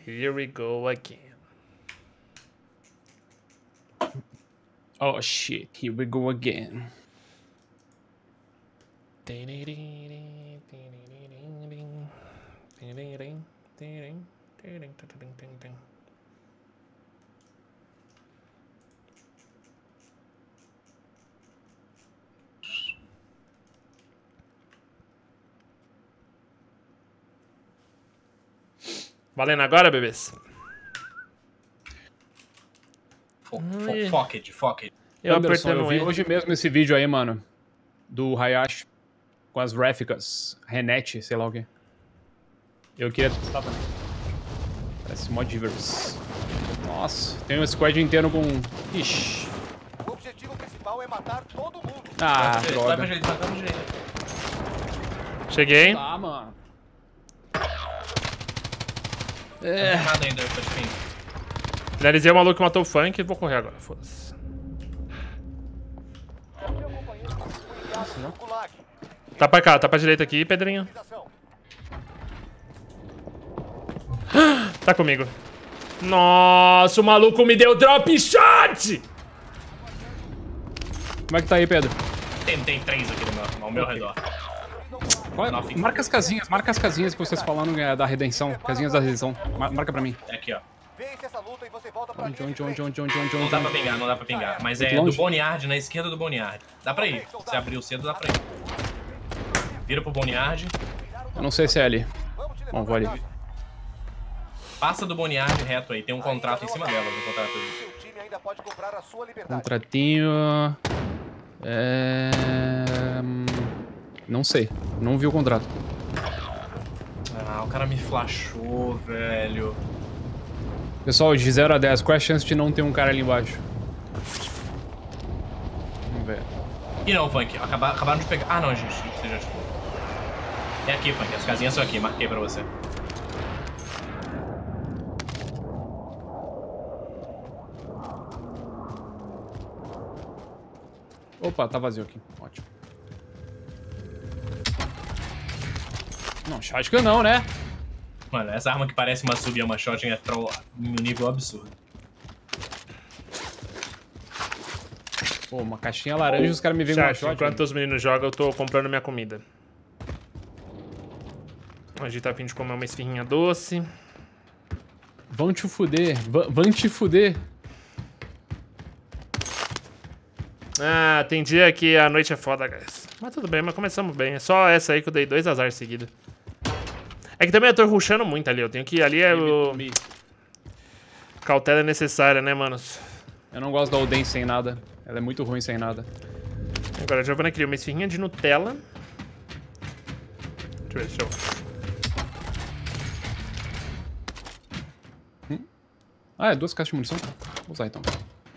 Here we go again. Oh shit, here we go again. Valendo agora, bebês? Fuck it. Eu Anderson, apertei eu no vi E. hoje mesmo esse vídeo aí, mano. Do Hayashi. Com as gráficas. Renet, sei lá o quê. Eu queria testar também. Parece Modiverse. Nossa, tem um squad inteiro com... Ixi. O objetivo principal é matar todo mundo. Ah, Vai pra droga. direita, vai pra direita. Cheguei. Tá, mano. Não tem nada ainda, Patinho. Finalizei o maluco que matou o funk e vou correr agora. Foda-se. Gulag. Tá pra cá, tá pra direita aqui, Pedrinho. Tá comigo. Nossa, o maluco me deu drop shot! Como é que tá aí, Pedro? Tem três aqui ao meu redor. Marca as casinhas que vocês falaram da redenção. Casinhas da redenção. Marca pra mim. É aqui, ó. Vence essa luta e você volta pra Onde? Não dá pra pingar, não dá pra pingar. Mas é longe? do Boneyard, na esquerda do Boneyard. Dá pra ir. Se abrir o cedo, dá pra ir. Vira pro Boneyard. Eu não sei se é ali. Bom, vou ali. Passa do Boneyard reto aí. Tem um contrato em cima dela. Um contrato aí. Seu time ainda pode comprar a sua liberdade. Contratinho... Não sei. Não vi o contrato. Ah, o cara me flashou, velho. Pessoal, de 0 a 10, qual é a chance de não ter um cara ali embaixo? Vamos ver. Ih, não, Funk. Acabaram de pegar. Ah, não, gente. Você já... É aqui, Funk. As casinhas são aqui. Marquei pra você. Opa, tá vazio aqui. Ótimo. Não, shotgun não, né? Mano, essa arma que parece uma sub e uma shotgun é troll em um nível absurdo. Pô, uma caixinha laranja e os caras me veem com uma Chat, shotgun. enquanto os meninos jogam, eu tô comprando minha comida. A gente tá a fim de comer uma esfirrinha doce. Vão te fuder. Vão te fuder. Ah, tem dia que a noite é foda, guys. Mas tudo bem, mas começamos bem. É só essa aí que eu dei 2 azar seguidos. É que também eu tô rushando muito ali. Eu tenho que ir ali, é o... Cautela é necessária, né, manos? Eu não gosto da Oden sem nada. Ela é muito ruim sem nada. Agora a Giovanna criou uma esfirrinha de Nutella. Deixa eu ver, Ah, é 2 caixas de munição? Vou usar então.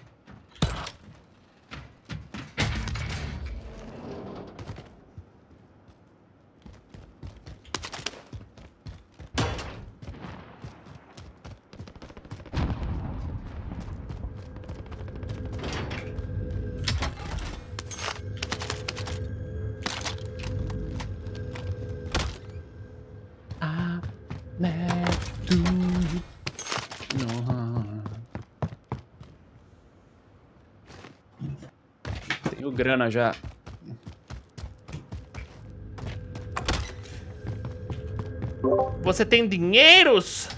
Tenho grana já. Você tem dinheiros?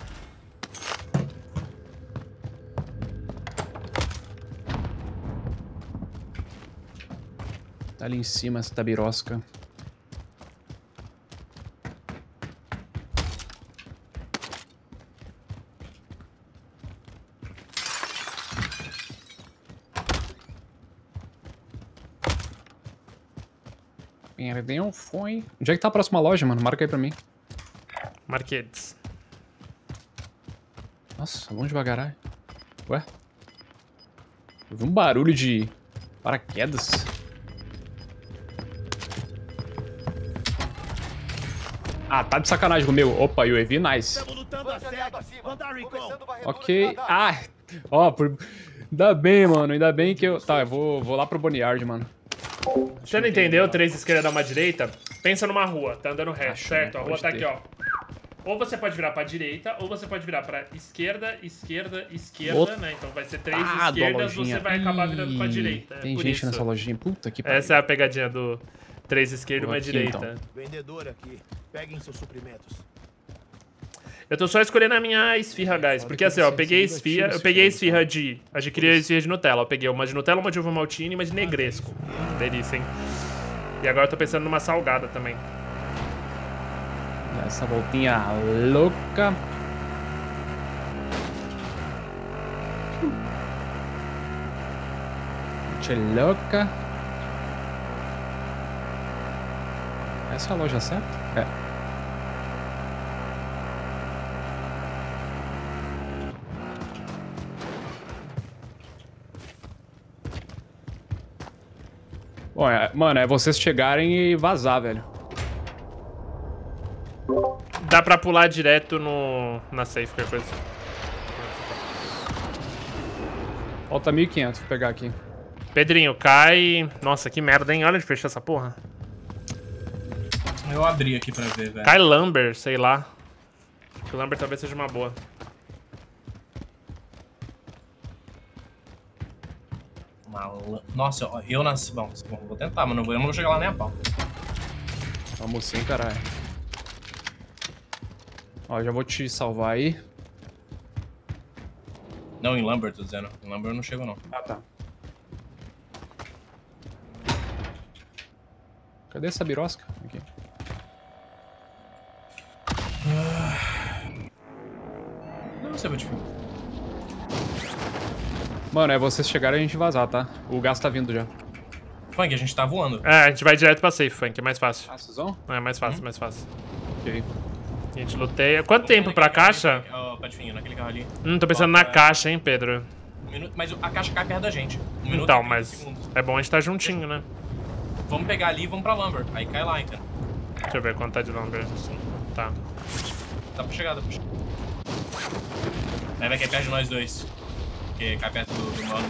Tá ali em cima essa tabirosca. Perdeu, foi. Onde é que tá a próxima loja, mano? Marca aí pra mim. Marquetes. Nossa, longe devagar. Ué? Eu vi um barulho de paraquedas. Ah, tá de sacanagem comigo. Opa, UAV, nice. Ok. Ah, ó, ainda bem, mano. Ainda bem que eu... Tá, eu vou lá pro Boneyard, mano. Você não entendeu? 3 esquerda dá uma direita? Pensa numa rua, tá andando reto, certo? A rua pode tá ter. aqui, ó. Ou você pode virar pra direita, ou você pode virar pra esquerda, esquerda, esquerda, Outro. né? Então vai ser 3 Ah, da esquerdas, lojinha. você vai acabar virando pra direita. Tem por gente isso. nessa lojinha. Puta que pariu. Essa é a pegadinha do 3 esquerda e Vou uma aqui, direita. então. Vendedor aqui. Peguem seus suprimentos. Eu tô só escolhendo a minha esfirra, guys. Porque assim, ó, eu peguei a esfirra, de adquirir a esfirra de Nutella. Eu peguei uma de Nutella, uma de uva maltina e uma de negresco. Delícia, hein? E agora eu tô pensando numa salgada também. Essa voltinha louca. Gente louca. Essa é a loja certa? É. Bom, mano, é vocês chegarem e vazar, velho. Dá pra pular direto na safe, qualquer coisa. Falta 1.500 pra pegar aqui. Pedrinho, cai... Nossa, que merda, hein? Olha de fechar essa porra. Eu abri aqui pra ver, velho. Cai Lumber, sei lá. Acho que Lumber talvez seja uma boa. Nossa, eu nasci... Bom, vou tentar, mas eu não vou chegar lá nem a pau. Vamos sim, caralho. Ó, já vou te salvar aí. Não, em Lumber, tô dizendo. Em Lumber eu não chego, não. Ah, tá. Cadê essa birosca? Aqui. Não sei, vou te Mano, é vocês chegarem e a gente vazar, tá? O gás tá vindo já. Funk, a gente tá voando. É, a gente vai direto pra safe, Funk, é mais fácil. Ah, vocês vão? É mais fácil, mais fácil. Ok. A gente luteia. Quanto tempo pra caixa? Ó, Patifinho, naquele carro ali. Tô pensando na caixa, hein, Pedro. Um minuto, mas a caixa cai perto da gente. 1 minuto Então, e 30 mas segundos. é bom a gente estar juntinho, né? Vamos pegar ali e vamos pra Lumber. Aí cai lá, então. Deixa eu ver quanto tá de Lumber. Tá. Dá pra chegar, dá pra chegar. Aí vai cair perto de nós dois. Porque cai perto do mano.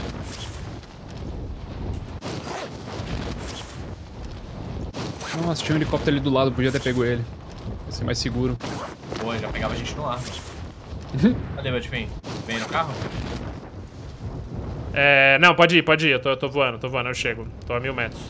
Nossa, tinha um helicóptero ali do lado, podia ter pego ele. Ia ser mais seguro. Pô, já pegava a gente no ar. Cadê, Patifinho? Vem no carro? É, não, pode ir. Eu tô voando, eu chego. Tô a 1000 metros.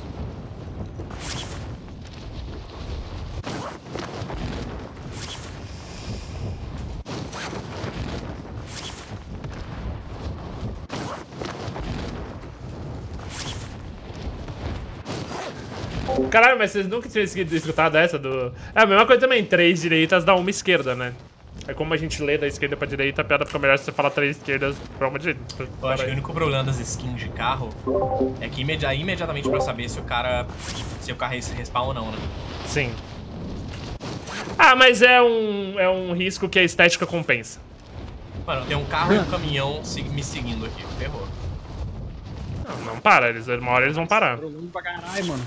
Caralho, mas vocês nunca tinham escutado essa do... É a mesma coisa também, 3 direitas dá uma esquerda, né? É como a gente lê da esquerda pra direita, a piada fica melhor se você falar 3 esquerdas pra uma direita. Eu acho que o único problema das skins de carro é que imediatamente pra saber se o carro respawn ou não, né? Sim. Ah, mas é um risco que a estética compensa. Mano, tem um carro e um caminhão me seguindo aqui. Ferrou. Não para, uma hora eles vão parar. Pra caralho, mano.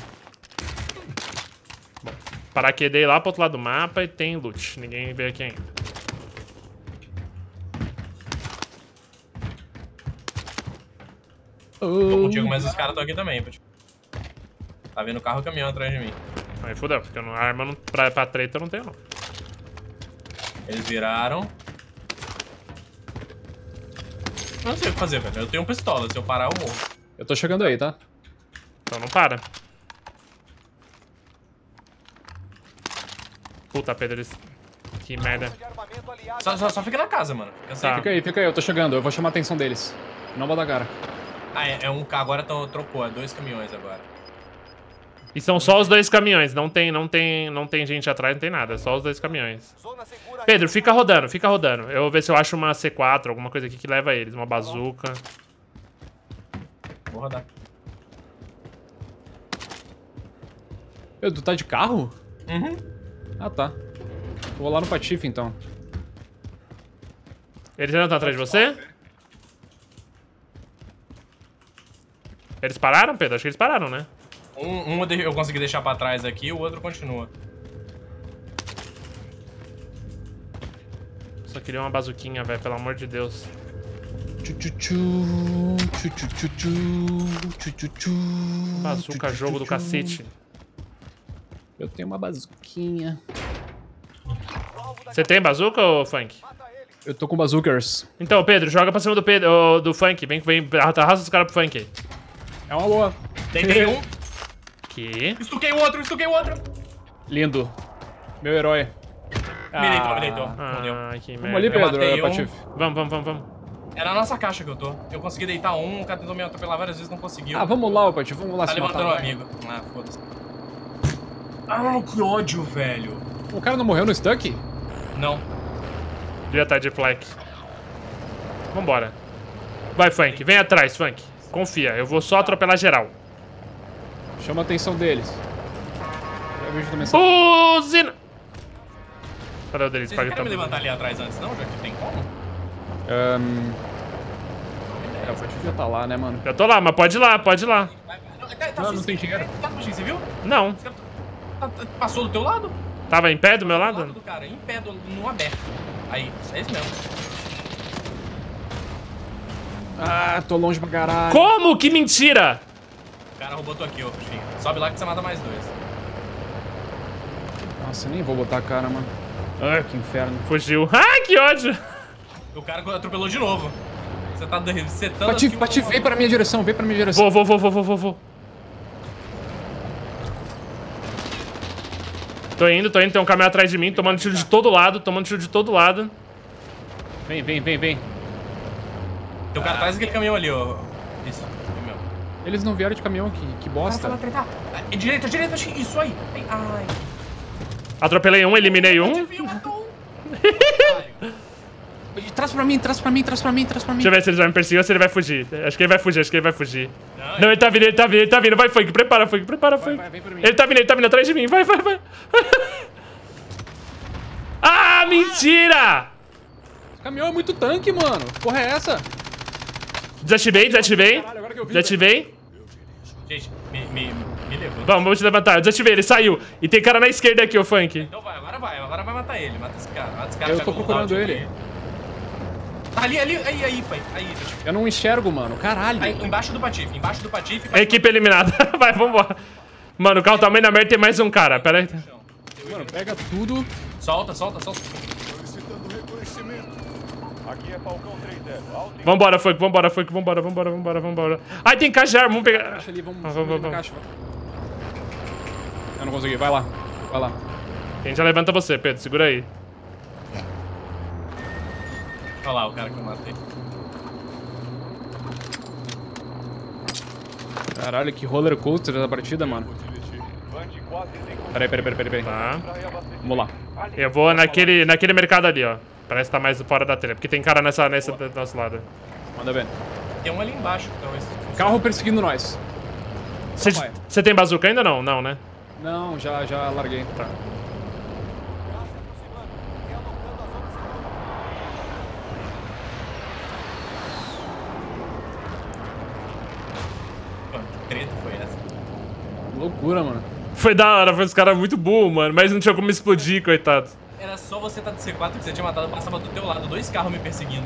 Paraquedei lá pro outro lado do mapa e tem loot. Ninguém veio aqui ainda. Tô contigo, mas os caras estão aqui também. Tá vendo carro e caminhão atrás de mim. Aí fodeu, porque a arma não, pra treta eu não tenho, não. Eles viraram. Eu não sei o que fazer, velho. Eu tenho pistola. Se eu parar, eu morro. Eu tô chegando aí, tá? Então não para. Puta, Pedro, eles... Que merda. Só fica na casa, mano. Fica safe. Fica aí, eu tô chegando. Eu vou chamar a atenção deles. Não vou dar cara. Ah, é um carro. Agora trocou. É 2 caminhões agora. E são só os 2 caminhões. Não tem gente atrás, não tem nada. É só os 2 caminhões. Pedro, fica rodando. Eu vou ver se eu acho uma C4, alguma coisa aqui que leva eles. Uma bazuca. Vou rodar. Tu tá de carro? Uhum. Ah, tá. Vou lá no Patife, então. Eles ainda estão atrás de você? Eles pararam, Pedro? Acho que eles pararam, né? Um eu consegui deixar pra trás aqui, o outro continua. Só queria uma bazuquinha, velho, pelo amor de Deus. Bazuca, jogo do cacete. Eu tenho uma bazuquinha. O alvo Você tem bazuca ou Funk? Eu tô com bazookas. Então, Pedro, joga pra cima do Pedro, do Funk. Vem, arrasta os caras pro Funk. É uma boa. Deitei um. Que? Estuquei o outro, estuquei o outro. Lindo. Meu herói. Me deitou. Não deu. Ah, que Vamos ali, merda. Eu matei Pedro, um. Patife. Vamos. É na nossa caixa que eu tô. Eu consegui deitar um, o cara tentou me atropelar várias vezes, não conseguiu. Ah, vamos lá, Patife. Vamos lá Tá se matar. levantando um vai. amigo. Ah, foda-se. Ai, que ódio, velho. O cara não morreu no stuck? Não. Devia estar de flank. Vambora. Vai, Funk. Vem atrás, Funk. Confia. Eu vou só atropelar geral. Chama a atenção deles. Já vejo a mensagem. Buzina! Cadê o deles? Vocês não querem me levantar ali atrás antes, não? Já que tem como? É, o Patife já tá lá, né, mano? Eu tô lá, mas pode ir lá, pode ir lá. Não tem dinheiro. Tá, você viu? Não. Esse cara passou do teu lado? Tava em pé do meu Do lado lado? do cara, em pé, no aberto. Aí, é isso mesmo. Ah, tô longe pra caralho. Como? Que mentira! O cara roubou tu aqui, ô, Puxinho. Sobe lá que você mata mais dois. Nossa, nem vou botar a cara, mano. Ai, que inferno. Fugiu. Ai, que ódio! O cara atropelou de novo. Você tá setando Patife, assim, Patife, vem pra minha direção, vem pra minha direção. Vou. Tô indo, tem um caminhão atrás de mim, tomando tiro de todo lado, Vem. Tem um cara atrás daquele caminhão ali, ó. Isso, caminhão. Eles não vieram de caminhão aqui, que bosta. Tá. Direita, isso aí. Ai. Atropelei um, eliminei um. Adivinha, matou um. Traz pra mim. Deixa eu ver se ele já me perseguiu ou se ele vai fugir. Acho que ele vai fugir. Não, ele tá vindo. Vai, Funk, prepara, Funk. Vai, vem pra mim. Ele tá vindo atrás de mim. Vai. Ah, mentira! Esse caminhão é muito tanque, mano. Que porra é essa? Desativei. Caralho, agora que eu vi, Desativei. Gente, me levou. Vamos te levantar. Eu desativei, ele saiu. E tem cara na esquerda aqui, ô Funk. Então agora vai matar ele. Mata esse cara. Eu pega tô o procurando loadout ele. aqui. Tá ali, aí, pai. Aí, deixa eu... Eu não enxergo, mano. Caralho. Aí, embaixo do Patife. A equipe eliminada. Vai, vambora. Mano, o carro tá meio na merda, tem mais um cara. Pera aí. Mano, pega tudo. Solta. Aqui é Falcão 3-0. Vambora, Funk. Vambora. Ai, tem caixa de arma, vamos pegar. Caixa ali, vamos Vamos. na caixa. Eu não consegui. Vai lá. A gente já levanta você, Pedro. Segura aí. Olha lá o cara que eu matei. Caralho, que roller coaster da partida, mano. Peraí. Tá. Vamos lá. Eu vou naquele mercado ali, ó. Parece que tá mais fora da trilha. Porque tem cara nessa do nosso lado. Manda ver. Tem um ali embaixo, talvez. Carro perseguindo nós. vai. Você tem bazuca ainda ou não? Não, né? Não, já larguei. Tá. Mano, que treta foi essa? Loucura, mano. Foi da hora, foi os caras muito burros, mano. Mas não tinha como explodir, coitado. Era só você estar de C4 que você tinha matado, passava do teu lado, 2 carros me perseguindo.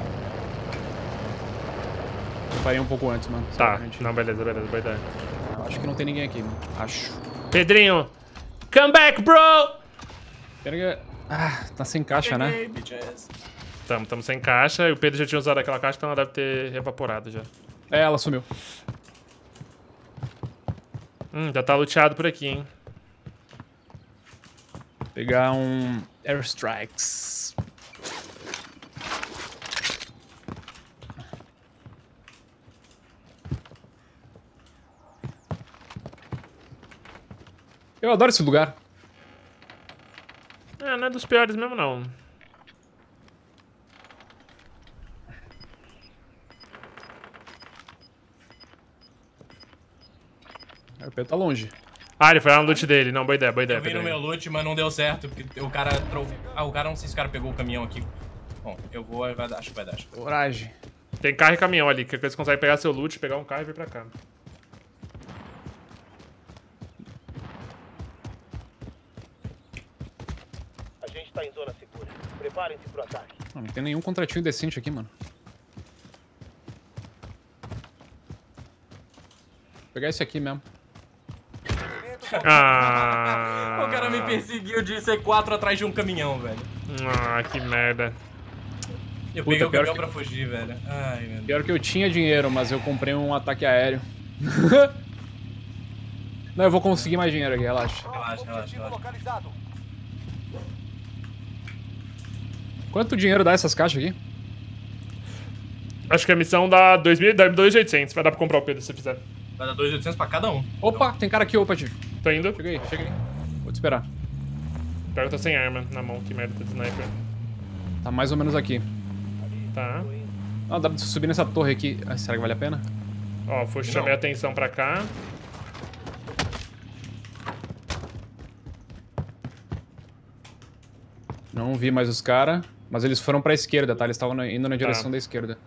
Eu parei um pouco antes, mano. Tá, sinceramente. não, beleza, boa ideia. Acho que não tem ninguém aqui, mano. Acho. Pedrinho, come back, bro! Pera que... Ah, tá sem caixa, né? Cheguei, bitches. Tamo sem caixa. E o Pedro já tinha usado aquela caixa, então ela deve ter evaporado já. É, ela sumiu. Já tá luteado por aqui, hein? Pegar um Airstrikes. Eu adoro esse lugar. Não é dos piores mesmo, não. O Pedro tá longe. Ah, ele foi lá no loot dele. Não, boa ideia, Eu vi no Pedrinho. meu loot, mas não deu certo, porque o cara trouxe... Ah, o cara, não sei se o cara pegou o caminhão aqui. Bom, eu vou, acho que vai dar. Coragem. Tem carro e caminhão ali, que você consegue pegar seu loot, pegar um carro e vir pra cá. A gente tá em zona segura. Preparem-se pro ataque. Não tem nenhum contratinho decente aqui, mano. Vou pegar esse aqui mesmo. Ah. O cara me perseguiu de C4 atrás de um caminhão, velho. Ah, que merda. Eu Puta, peguei o pior caminhão que- pra fugir, velho. Ai, meu Deus. Pior que eu tinha dinheiro, mas eu comprei um ataque aéreo. Não, eu vou conseguir mais dinheiro aqui, relaxa. Relaxa. Localizado. Quanto dinheiro dá essas caixas aqui? Acho que a missão dá 2.800. Vai dar pra comprar o Pedro se você fizer. Vai dar 2.800 pra cada um. Opa, tem cara aqui, opa, tio. Tô indo. Chega aí. Vou te esperar. Pior que eu tô sem arma na mão. Que merda, tô de sniper. Tá mais ou menos aqui. Tá. Ah, dá pra subir nessa torre aqui. Ah, será que vale a pena? Ó, chamei a atenção pra cá. Não vi mais os caras. Mas eles foram pra esquerda, tá? Eles estavam indo na direção da esquerda.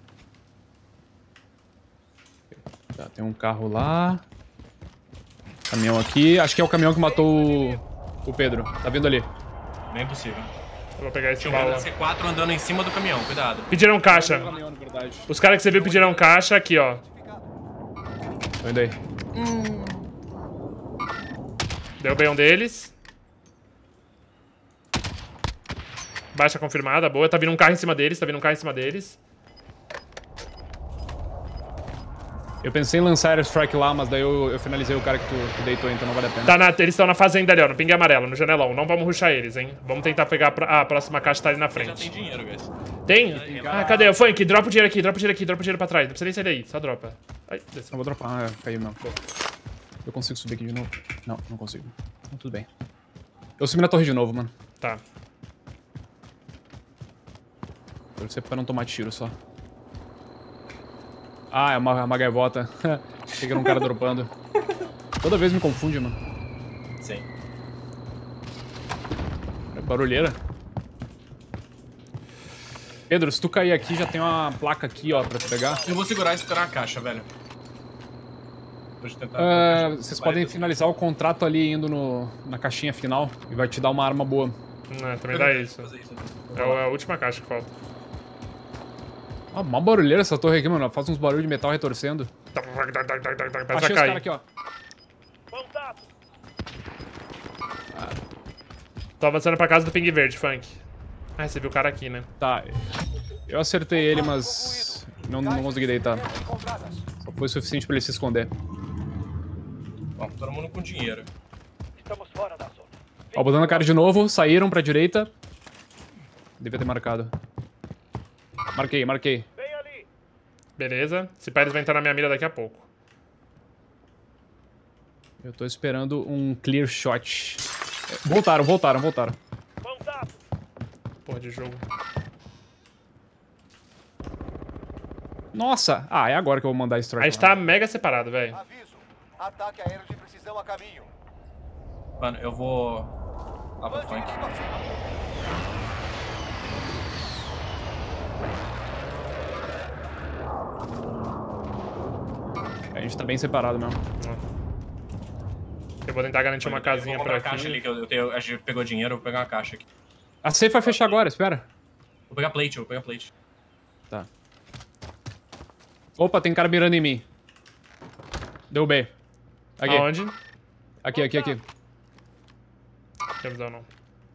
Tá, tem um carro lá. Caminhão aqui. Acho que é o caminhão que matou o Pedro. Tá vindo ali. Bem possível. Eu vou pegar esse Tinha um cara bala. da C4 andando em cima do caminhão, cuidado. Pediram caixa. Caminhão, na verdade. Os caras que você viu pediram caixa aqui, ó. Tô indo aí. Derrubei um deles. Baixa confirmada, boa. Tá vindo um carro em cima deles, Eu pensei em lançar airstrike lá, mas daí eu finalizei o cara que tu deitou, então não vale a pena. Tá eles estão na fazenda ali, ó, no pingue amarelo, no janelão. Não vamos rushar eles, hein. Vamos tentar pegar a próxima caixa tá ali na Já frente. tem dinheiro, guys. Tem? Ah, cadê? O Funk, dropa o dinheiro aqui, dropa o dinheiro pra trás. Não precisa nem sair daí, só dropa. Ai, Não desceu. vou dropar, caiu não. Eu consigo subir aqui de novo? Não, não consigo. Então, tudo bem. Eu subi na torre de novo, mano. Tá. Torcer pra não tomar tiro só. Ah, é uma gaivota. Chega num cara dropando. Toda vez me confunde, mano. Sim. É barulheira. Pedro, se tu cair aqui, já tem uma placa aqui, ó, pra tu pegar. Eu vou segurar e esperar a caixa, velho. Deixa eu tentar. Vocês podem finalizar o contrato ali indo na caixinha final e vai te dar uma arma boa. Também dá isso. Fazer isso. É a última caixa que falta. Ah, uma barulheira essa torre aqui, mano. Faz uns barulhos de metal retorcendo. Vai Achei os caras aqui, ó. Contato. Tô avançando pra casa do Ping Verde, Funk. Ah, você viu o cara aqui, né? Tá. Eu acertei ele, mas não consegui deitar. Só foi o suficiente pra ele se esconder. Bom, todo mundo com dinheiro. Estamos fora da zona. Ó, botando a cara de novo, saíram pra direita. Devia ter marcado. Marquei. Vem ali. Beleza. Esse pai eles vai entrar na minha mira daqui a pouco. Eu tô esperando um clear shot. Voltaram. Contato. Porra de jogo. Nossa! Ah, é agora que eu vou mandar strike. A gente tá mega separado, velho. Aviso. Ataque aéreo de precisão a caminho. Mano, eu vou. Lá pro Mande funk. inimigo acima. A gente tá bem separado mesmo. Eu vou tentar garantir uma casinha eu vou pra comprar a caixa ali, aqui. que eu tenho. A gente pegou dinheiro, eu vou pegar uma caixa aqui. A safe vai fechar agora, espera. Vou pegar plate. Tá. Opa, tem cara mirando em mim. Derrubei. Aqui. Aonde? Aqui. Não tem visão, não.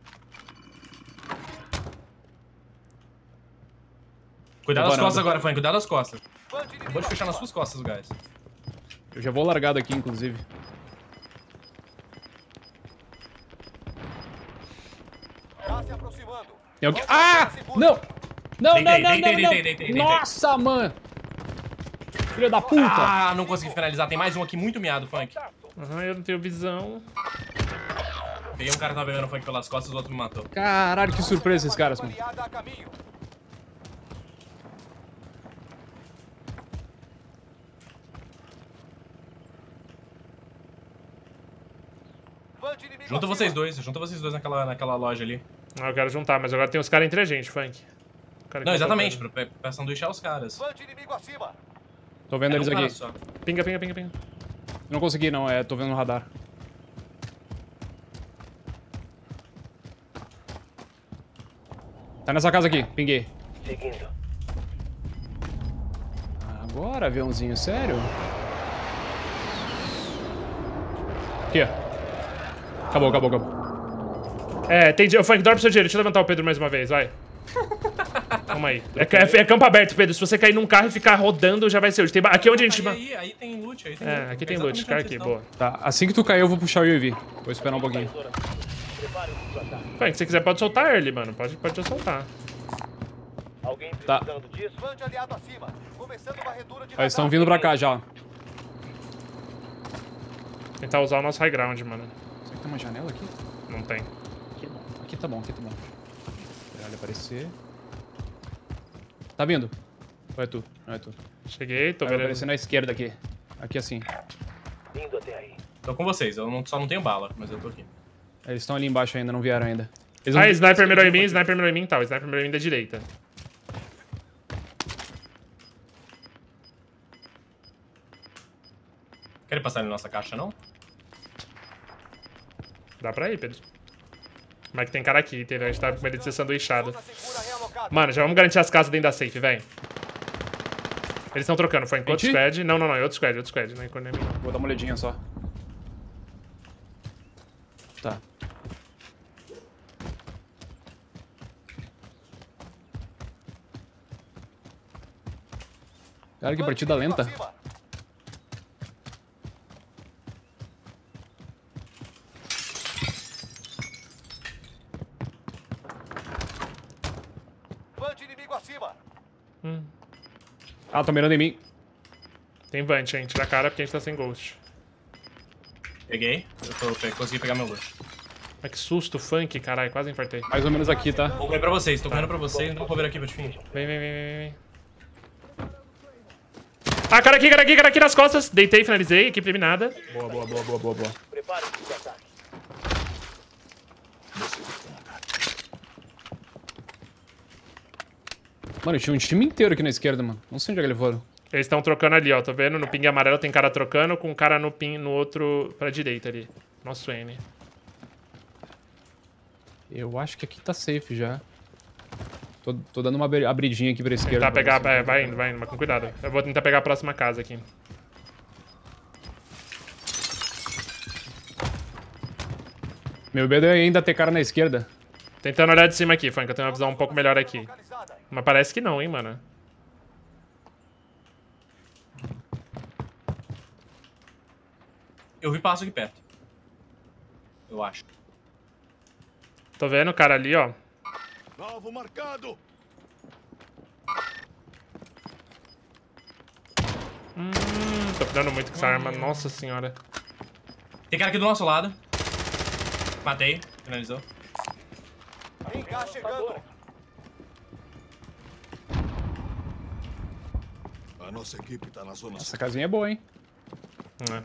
Cuidado Não das vou costas nada. agora, funk. Cuidado das costas. Mande Eu inimigo vou te fechar nas acima. suas costas, guys. Eu já vou largado aqui, inclusive. Tá se aproximando. Tem alguém... Ah! Não! Deitei. Nossa, mano! Filho da puta! Ah, não consegui finalizar. Tem mais um aqui muito miado, funk. Aham, eu não tenho visão. Peguei um cara que tava pegando funk pelas costas, o outro me matou. Caralho, que surpresa esses caras, mano. Aliada a caminho. Mande inimigo Junta acima. vocês dois naquela loja ali. Ah, eu quero juntar, mas agora tem os caras entre a gente, Funk. O cara que Não, eu tô exatamente, vendo. pra sanduichar os caras. Mande inimigo acima. Tô vendo Era eles um cara aqui. só. Pinga. Não consegui, não. Tô vendo no radar. Tá nessa casa aqui. Pinguei. Seguindo. Agora, aviãozinho, sério? Aqui, ó. Acabou. É, entendi. O Funk, dorme pro seu dinheiro. Deixa eu levantar o Pedro mais uma vez, vai. Calma aí. É campo aberto, Pedro. Se você cair num carro e ficar rodando, já vai ser hoje. Aqui é onde a gente... Aí tem loot, aí tem loot. aqui tem loot. Cara aqui, boa. Tá, assim que tu cair, eu vou puxar o UAV. Vou esperar um pouquinho. Preparem-se pro ataque. Funk, se você quiser, pode soltar ele, mano. Pode soltar. Alguém Tá. precisando disso? Levante aliado acima. Começando varredura de Ó, eles estão vindo pra cá já, ó. Tentar usar o nosso high ground, mano. Será que tem uma janela aqui? Não tem. Aqui tá bom. Esperar ele aparecer. Tá vindo? Ou é tu? Não é tu. Cheguei, tô Vai vendo. aparecer na esquerda aqui. Aqui assim. Indo até aí. Tô com vocês, eu só não tenho bala, mas eu tô aqui. Eles estão ali embaixo ainda, não vieram ainda. Eles vão- Sniper mirou em mim, tá. O sniper mirou em mim da direita. Querem passar ali na nossa caixa, não? Dá pra ir, Pedro. Mas que tem cara aqui, entendeu? A gente tá com medo de ser sanduichado. zona segura realocada. Mano, já vamos garantir as casas dentro da safe, velho. Eles estão trocando, foi em outro Gente? squad. Não, é outro squad, não é em mim, não. Vou dar uma olhadinha só. Tá. Cara, que partida lenta. Acima. Levante inimigo acima. Ah, tô mirando em mim. Tem Vant, hein? Tira a cara porque a gente tá sem ghost. Peguei, consegui pegar meu loot. Mas que susto, Funk, caralho, quase infartei. Mais ou menos aqui, tá? Vou correr pra vocês, tô correndo pra vocês, não vou ver aqui pra te fingir. Vem. Ah, cara aqui nas costas. Deitei, finalizei, equipe eliminada. Boa. Preparem-se pro ataque. Mano, tinha um time inteiro aqui na esquerda, mano. Não sei onde é que eles foram. Eles estão trocando ali, ó. Tô vendo no ping amarelo tem cara trocando com um cara no ping no outro pra direita ali. Nosso N. Eu acho que aqui tá safe já. Tô dando uma abridinha aqui pra esquerda. Tentar pegar, pra ver se- vai indo, mas com cuidado. Eu vou tentar pegar a próxima casa aqui. Meu medo é ainda ter cara na esquerda. Tentando olhar de cima aqui, Funk. Eu tenho uma visão um pouco melhor aqui. Localizada. Mas parece que não, hein, mano. Eu vi passo aqui perto. Eu acho. Tô vendo o cara ali, ó. Alvo marcado. Tô cuidando muito com essa arma. Nossa senhora. Tem cara aqui do nosso lado. Matei, finalizou. Encaixe chegando. A nossa equipe tá na zona Essa casinha é boa, hein? É.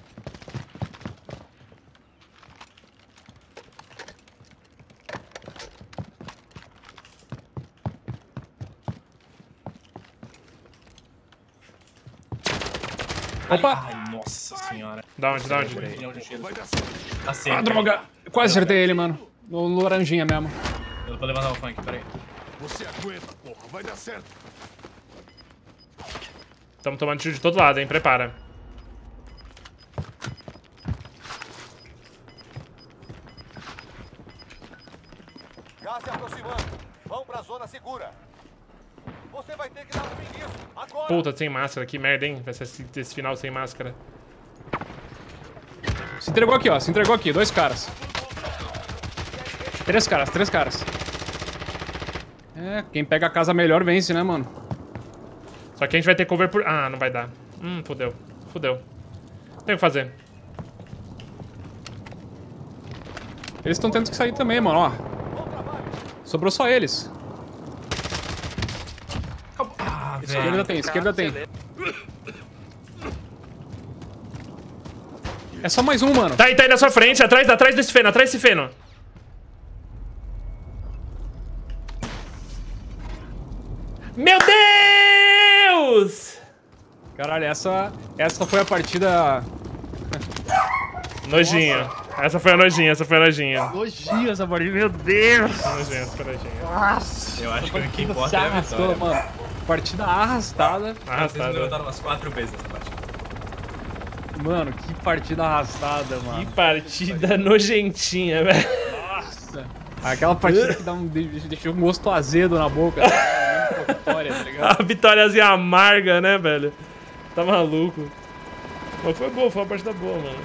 Opa! Ai, nossa senhora. Da onde? Milhão de tiros. vai dar certo. Tá seco. Ah, droga! Eu quase acertei ele, mano. No laranjinha mesmo. Eu vou levantar o funk, peraí. Você aguenta, porra, vai dar certo. Tamo tomando tiro de todo lado, hein? Prepara. Gás se aproximando. Vão pra zona segura. Você vai ter que dar um fim nisso. Agora. Puta, sem máscara. Que merda, hein? Vai ser esse final sem máscara. Se entregou aqui, ó. Se entregou aqui. 2 caras. 3 caras. É, quem pega a casa melhor vence, né, mano? Só que a gente vai ter cover por... Ah, não vai dar. Fudeu. Tem o que fazer. Eles estão tendo que sair também, mano, ó. Sobrou só eles. Ah, Esquerda tem. É só mais um, mano. Tá aí na sua frente. Atrás desse feno. Atrás desse feno. Meu Deus! Caralho, essa foi a partida... Nojinho. Essa foi a nojinha. Nojinha essa partida, meu Deus! Nojinha. Eu acho que o que importa Se é a arrastou, vitória. mano. Partida arrastada. Vocês me Arrastado. derrotaram umas 4 vezes nessa partida. Mano, que partida arrastada, mano. Que partida nojentinha, velho. Nossa. Aquela partida que deixou um gosto azedo na boca. Tá? Vitória, tá ligado? A vitóriazinha amarga, né, velho? Tá maluco. Mas foi boa, foi uma partida boa, mano.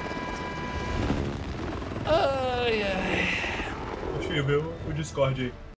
Ai, ai. Deixa eu ver o Discord aí.